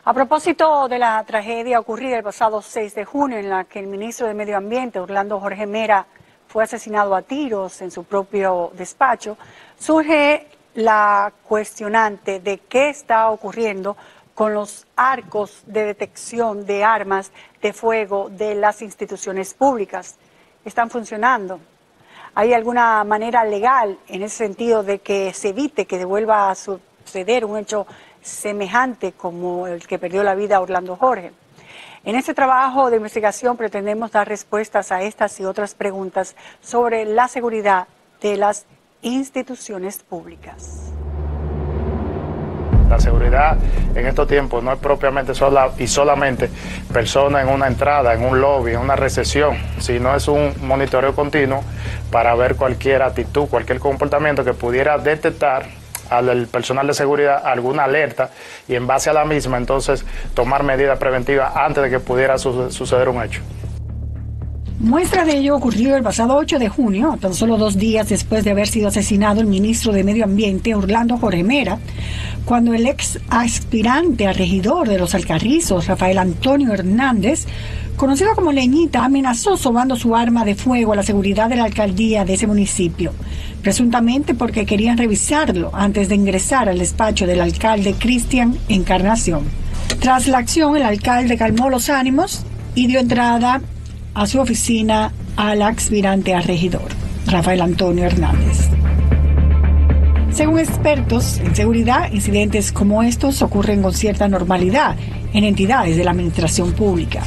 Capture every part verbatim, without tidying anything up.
A propósito de la tragedia ocurrida el pasado seis de junio, en la que el ministro de Medio Ambiente, Orlando Jorge Mera, fue asesinado a tiros en su propio despacho, surge la cuestionante de qué está ocurriendo con los arcos de detección de armas de fuego de las instituciones públicas. ¿Están funcionando? ¿Hay alguna manera legal en ese sentido de que se evite que vuelva a suceder un hecho semejante como el que perdió la vida Orlando Jorge? En este trabajo de investigación pretendemos dar respuestas a estas y otras preguntas sobre la seguridad de las instituciones públicas. La seguridad en estos tiempos no es propiamente sola y solamente personas en una entrada, en un lobby, en una recepción, sino es un monitoreo continuo para ver cualquier actitud, cualquier comportamiento que pudiera detectar al personal de seguridad alguna alerta y en base a la misma entonces tomar medidas preventivas antes de que pudiera su suceder un hecho. Muestra de ello ocurrió el pasado ocho de junio, tan solo dos días después de haber sido asesinado el ministro de Medio Ambiente, Orlando Jorge Mera, cuando el ex aspirante a regidor de Los Alcarrizos, Rafael Antonio Hernández, conocido como Leñita, amenazó sobando su arma de fuego a la seguridad de la alcaldía de ese municipio, presuntamente porque querían revisarlo antes de ingresar al despacho del alcalde Cristian Encarnación. Tras la acción, el alcalde calmó los ánimos y dio entrada a su oficina al aspirante a regidor, Rafael Antonio Hernández. Según expertos en seguridad, incidentes como estos ocurren con cierta normalidad en entidades de la administración pública.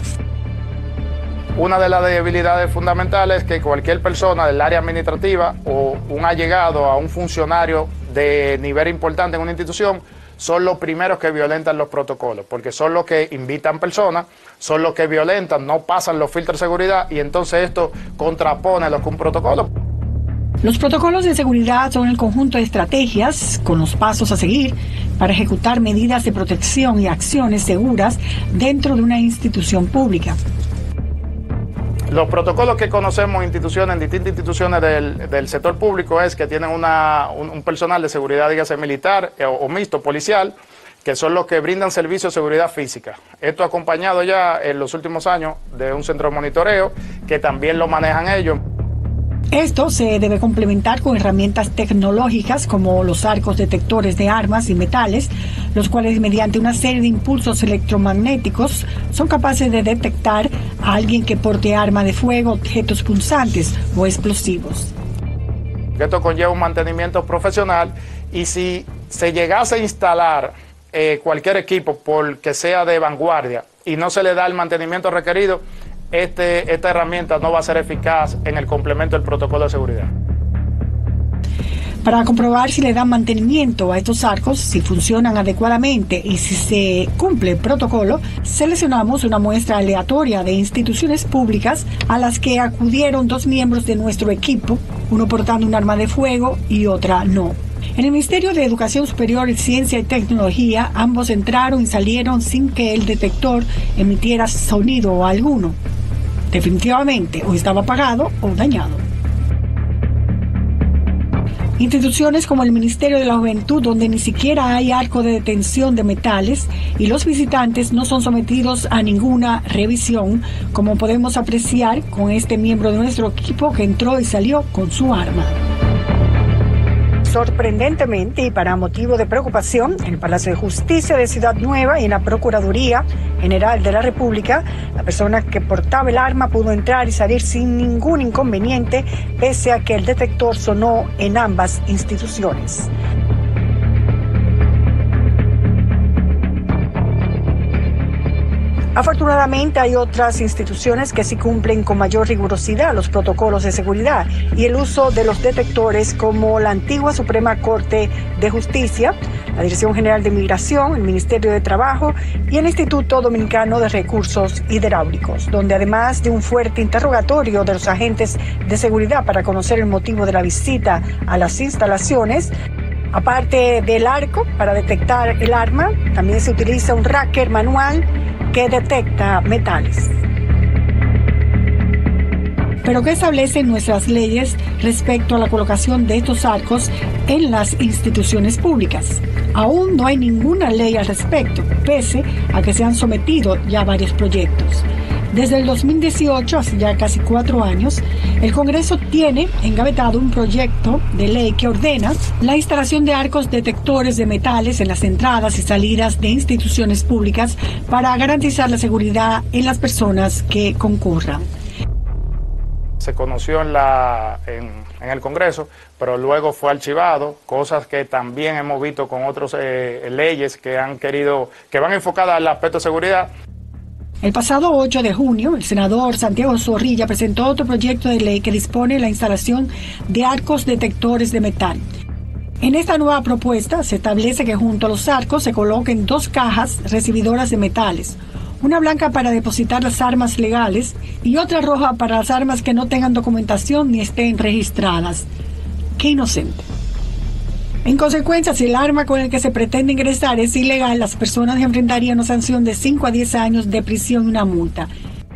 Una de las debilidades fundamentales es que cualquier persona del área administrativa o un allegado a un funcionario de nivel importante en una institución son los primeros que violentan los protocolos, porque son los que invitan personas, son los que violentan, no pasan los filtros de seguridad y entonces esto contrapone lo que un protocolo. Los protocolos de seguridad son el conjunto de estrategias con los pasos a seguir para ejecutar medidas de protección y acciones seguras dentro de una institución pública. Los protocolos que conocemos en instituciones, en distintas instituciones del, del sector público es que tienen una, un, un personal de seguridad, dígase militar o, o mixto, policial, que son los que brindan servicios de seguridad física. Esto acompañado ya en los últimos años de un centro de monitoreo que también lo manejan ellos. Esto se debe complementar con herramientas tecnológicas como los arcos detectores de armas y metales, los cuales mediante una serie de impulsos electromagnéticos son capaces de detectar a alguien que porte arma de fuego, objetos punzantes o explosivos. Esto conlleva un mantenimiento profesional y si se llegase a instalar eh, cualquier equipo por que sea de vanguardia y no se le da el mantenimiento requerido, Este, esta herramienta no va a ser eficaz en el complemento del protocolo de seguridad. Para comprobar si le dan mantenimiento a estos arcos, si funcionan adecuadamente y si se cumple el protocolo, seleccionamos una muestra aleatoria de instituciones públicas a las que acudieron dos miembros de nuestro equipo, uno portando un arma de fuego y otra no. En el Ministerio de Educación Superior, Ciencia y Tecnología, ambos entraron y salieron sin que el detector emitiera sonido alguno. Definitivamente, o estaba apagado o dañado. Instituciones como el Ministerio de la Juventud, donde ni siquiera hay arco de detención de metales y los visitantes no son sometidos a ninguna revisión, como podemos apreciar con este miembro de nuestro equipo que entró y salió con su arma. Sorprendentemente y para motivo de preocupación, en el Palacio de Justicia de Ciudad Nueva y en la Procuraduría General de la República, la persona que portaba el arma pudo entrar y salir sin ningún inconveniente, pese a que el detector sonó en ambas instituciones. Afortunadamente hay otras instituciones que sí cumplen con mayor rigurosidad los protocolos de seguridad y el uso de los detectores, como la antigua Suprema Corte de Justicia, la Dirección General de Migración, el Ministerio de Trabajo y el Instituto Dominicano de Recursos Hidráulicos, donde además de un fuerte interrogatorio de los agentes de seguridad para conocer el motivo de la visita a las instalaciones, aparte del arco para detectar el arma, también se utiliza un tracker manual que detecta metales. Pero ¿qué establecen nuestras leyes respecto a la colocación de estos arcos en las instituciones públicas? Aún no hay ninguna ley al respecto, pese a que se han sometido ya varios proyectos. Desde el dos mil dieciocho, hace ya casi cuatro años, el Congreso tiene engavetado un proyecto de ley que ordena la instalación de arcos detectores de metales en las entradas y salidas de instituciones públicas para garantizar la seguridad en las personas que concurran. Se conoció en, la, en, en el Congreso, pero luego fue archivado, cosas que también hemos visto con otras eh, leyes que han querido, que van enfocadas al aspecto de seguridad. El pasado ocho de junio, el senador Santiago Zorrilla presentó otro proyecto de ley que dispone la instalación de arcos detectores de metal. En esta nueva propuesta se establece que junto a los arcos se coloquen dos cajas recibidoras de metales, una blanca para depositar las armas legales y otra roja para las armas que no tengan documentación ni estén registradas. ¡Qué inocente! En consecuencia, si el arma con el que se pretende ingresar es ilegal, las personas enfrentarían una sanción de cinco a diez años de prisión y una multa.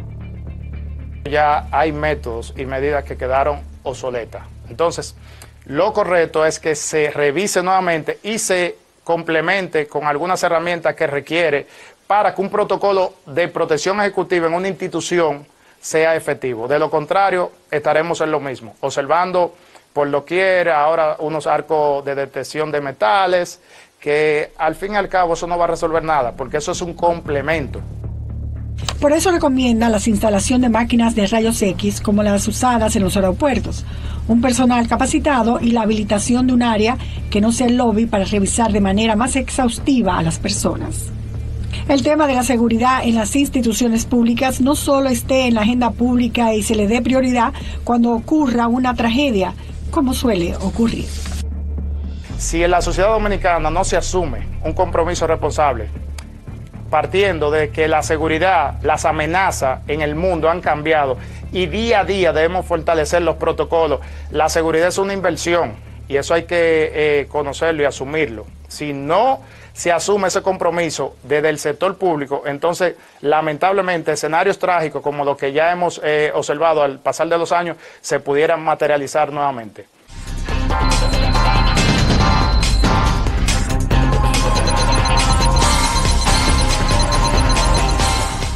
Ya hay métodos y medidas que quedaron obsoletas. Entonces, lo correcto es que se revise nuevamente y se complemente con algunas herramientas que requiere para que un protocolo de protección ejecutiva en una institución sea efectivo. De lo contrario, estaremos en lo mismo, observando por doquier ahora unos arcos de detección de metales, que al fin y al cabo eso no va a resolver nada, porque eso es un complemento. Por eso recomienda la instalación de máquinas de rayos X como las usadas en los aeropuertos, un personal capacitado y la habilitación de un área que no sea el lobby para revisar de manera más exhaustiva a las personas. El tema de la seguridad en las instituciones públicas no solo esté en la agenda pública y se le dé prioridad cuando ocurra una tragedia, como suele ocurrir. Si en la sociedad dominicana no se asume un compromiso responsable, partiendo de que la seguridad, las amenazas en el mundo han cambiado y día a día debemos fortalecer los protocolos, la seguridad es una inversión y eso hay que eh, conocerlo y asumirlo. Si no se asume ese compromiso desde el sector público, entonces lamentablemente escenarios trágicos como los que ya hemos eh, observado al pasar de los años se pudieran materializar nuevamente.